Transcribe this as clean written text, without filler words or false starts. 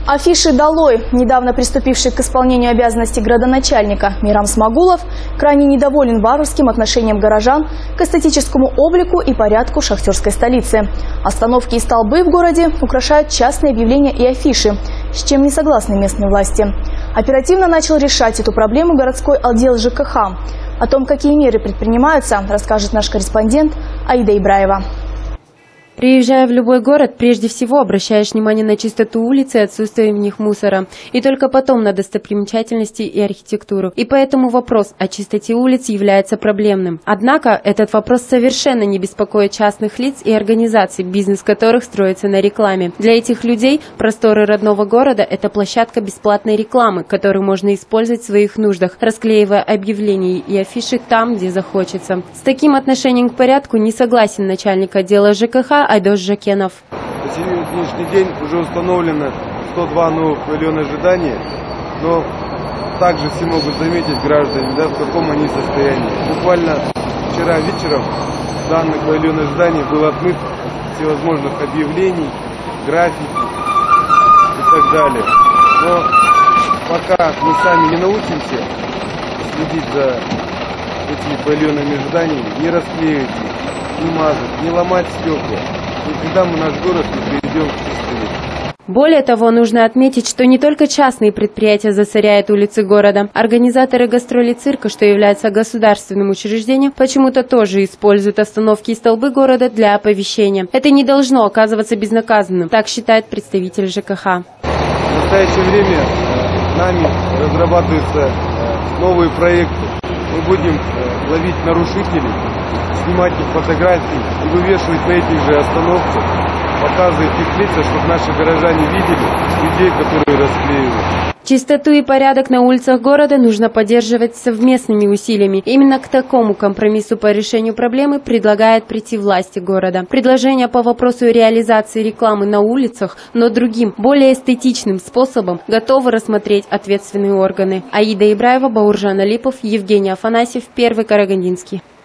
Афиши долой. Недавно приступивший к исполнению обязанностей градоначальника Мирам Смагулов крайне недоволен варварским отношением горожан к эстетическому облику и порядку шахтерской столицы. Остановки и столбы в городе украшают частные объявления и афиши, с чем не согласны местные власти. Оперативно начал решать эту проблему городской отдел ЖКХ. О том, какие меры предпринимаются, расскажет наш корреспондент Аида Ибраева. Приезжая в любой город, прежде всего обращаешь внимание на чистоту улиц и отсутствие в них мусора. И только потом на достопримечательности и архитектуру. И поэтому вопрос о чистоте улиц является проблемным. Однако этот вопрос совершенно не беспокоит частных лиц и организаций, бизнес которых строится на рекламе. Для этих людей просторы родного города – это площадка бесплатной рекламы, которую можно использовать в своих нуждах, расклеивая объявления и афиши там, где захочется. С таким отношением к порядку не согласен начальник отдела ЖКХ Айдос Жакенов. На сегодняшний день уже установлено 102 новых павильона ожидания, но также все могут заметить граждане, в каком они состоянии. Буквально вчера вечером данный павильон ожидания был отмыт от всевозможных объявлений, граффити и так далее. Но пока мы сами не научимся следить за этими павильонами ожидания, не расклеивать их, не мазать, не ломать стекла, никогда мы наш город не приведем в чистый вид. Более того, нужно отметить, что не только частные предприятия засоряют улицы города. Организаторы гастролей цирка, что является государственным учреждением, почему-то тоже используют остановки и столбы города для оповещения. Это не должно оказываться безнаказанным, так считает представитель ЖКХ. В настоящее время нами разрабатываются новые проекты. Мы будем ловить нарушителей, снимать их фотографии и вывешивать на этих же остановках, показывать их лица, чтобы наши горожане видели людей, которые расклеивают. Чистоту и порядок на улицах города нужно поддерживать совместными усилиями. Именно к такому компромиссу по решению проблемы предлагает прийти власти города. Предложение по вопросу реализации рекламы на улицах, но другим, более эстетичным способом готовы рассмотреть ответственные органы. Аида Ибраева, Бауржан Алипов, Евгений Афанасьев, Первый Карагандинский.